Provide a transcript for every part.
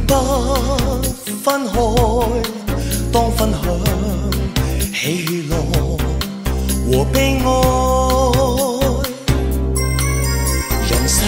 不分開，當分享喜樂和悲哀。人世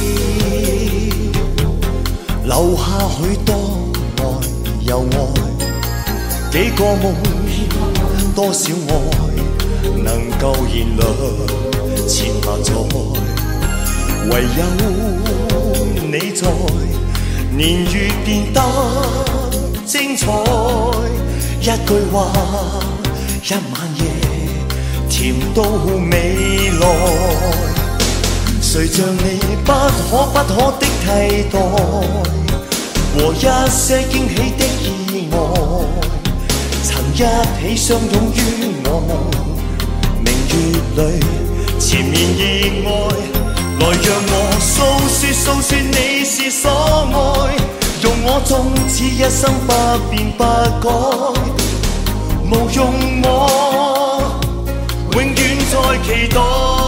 留下許多愛又愛，幾個夢多少愛能夠燃亮千百載，唯有你在。年月變得精彩，一句話，一晚夜，甜到未來。誰像你不可的替代，和一些驚喜的意外，曾一起相擁於我夢，明月裏纏綿意愛。來讓我訴說你是所愛，用我縱此一生不變不改，無用我永遠在期待。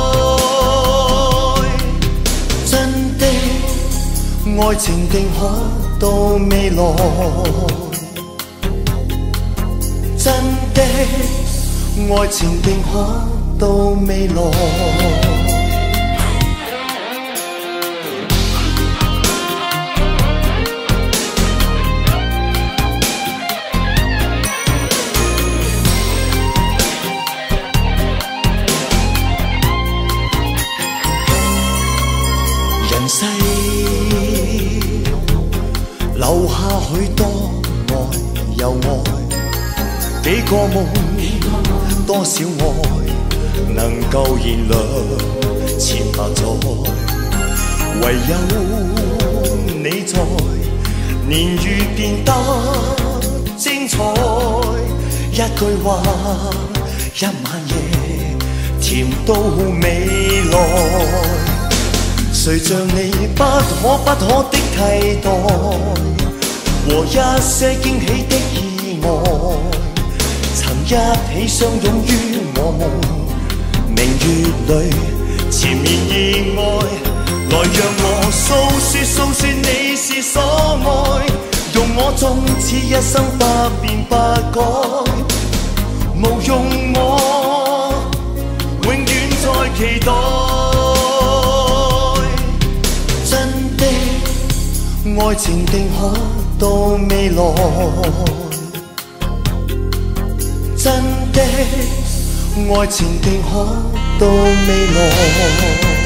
真的愛情定可到未來，真的愛情定可到未來。人世留下許多愛又愛，幾個夢多少愛能夠燃亮千百載，唯有你在，年月變得精彩，一句話，一晚夜，甜到未來。誰像你不可的替代，和一些驚喜的意外，曾一起相擁於我夢，明月裏纏綿意愛。來讓我訴說你是所愛，用我縱此一生不變不改，無用我永遠在期待。愛情定可到未來，真的愛情定可到未來。